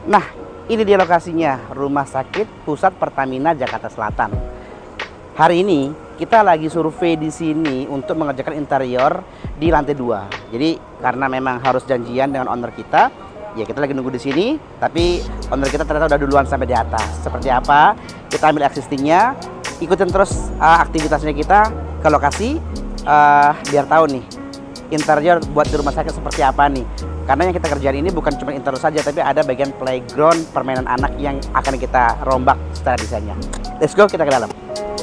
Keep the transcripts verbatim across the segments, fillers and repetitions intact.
Nah, ini dia lokasinya, Rumah Sakit Pusat Pertamina Jakarta Selatan. Hari ini kita lagi survei di sini untuk mengerjakan interior di lantai dua. Jadi karena memang harus janjian dengan owner kita, ya kita lagi nunggu di sini. Tapi owner kita ternyata udah duluan sampai di atas. Seperti apa? Kita ambil existingnya, ikutin terus uh, aktivitasnya kita ke lokasi, uh, biar tahu nih interior buat di rumah sakit seperti apa nih. Karena yang kita kerjain ini bukan cuma interior saja, tapi ada bagian playground permainan anak yang akan kita rombak secara desainnya. Let's go, kita ke dalam.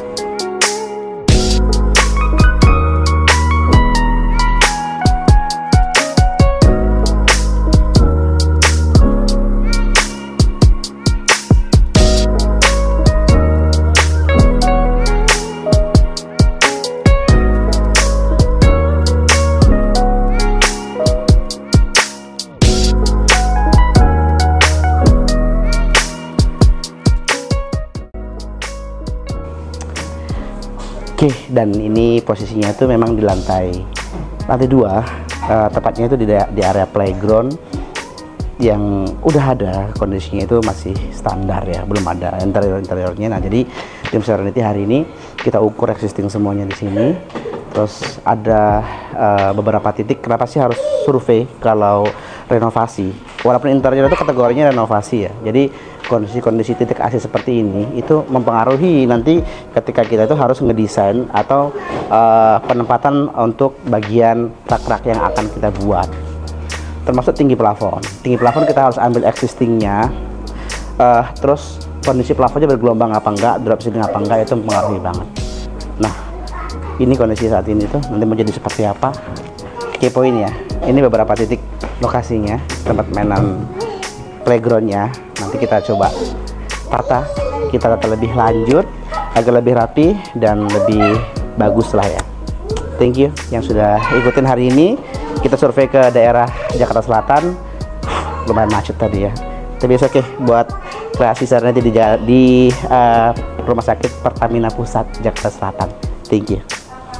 Oke, dan ini posisinya itu memang di lantai lantai dua, uh, tepatnya itu di, di area playground yang udah ada, kondisinya itu masih standar ya, belum ada interior-interiornya. Nah, jadi tim Serenity hari ini kita ukur existing semuanya di sini. Terus ada uh, beberapa titik, kenapa sih harus survei kalau renovasi? Walaupun interior itu kategorinya renovasi ya, jadi kondisi-kondisi titik A C seperti ini itu mempengaruhi nanti ketika kita itu harus ngedesain atau uh, penempatan untuk bagian rak-rak yang akan kita buat, termasuk tinggi plafon. Tinggi plafon kita harus ambil existingnya, uh, terus kondisi plafonnya bergelombang apa enggak, drop ceiling apa enggak, itu mempengaruhi banget. Nah, ini kondisi saat ini tuh nanti mau jadi seperti apa, kepoin ya. Ini beberapa titik lokasinya, tempat mainan playgroundnya. Nanti kita coba tata, kita tata lebih lanjut agar lebih rapi dan lebih bagus lah ya. Thank you yang sudah ikutin hari ini. Kita survei ke daerah Jakarta Selatan, lumayan macet tadi ya, tapi oke okay, buat kreasi Serenity di, di uh, Rumah Sakit Pertamina Pusat Jakarta Selatan. Thank you.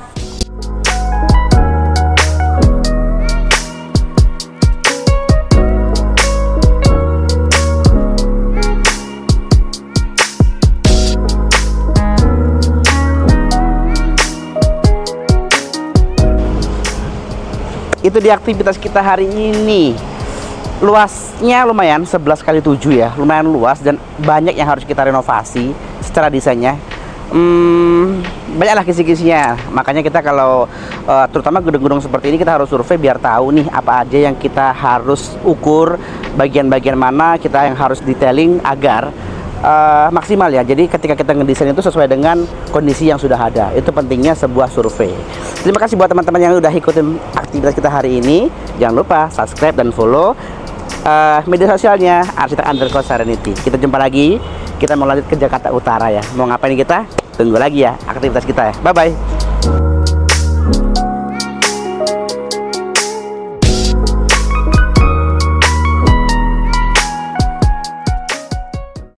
Itu di aktivitas kita hari ini. Luasnya lumayan sebelas kali tujuh ya, lumayan luas dan banyak yang harus kita renovasi secara desainnya. Hmm, banyaklah kisi-kisinya. Makanya kita kalau uh, terutama gedung-gedung seperti ini kita harus survei biar tahu nih apa aja yang kita harus ukur, bagian-bagian mana kita yang harus detailing agar Uh, maksimal ya. Jadi ketika kita ngedesain itu sesuai dengan kondisi yang sudah ada. Itu pentingnya sebuah survei. Terima kasih buat teman-teman yang udah ikutin aktivitas kita hari ini. Jangan lupa subscribe dan follow uh, media sosialnya Arsitek underscore Serenity. Kita jumpa lagi. Kita mau lanjut ke Jakarta Utara ya. Mau ngapain kita? Tunggu lagi ya aktivitas kita ya. Bye bye.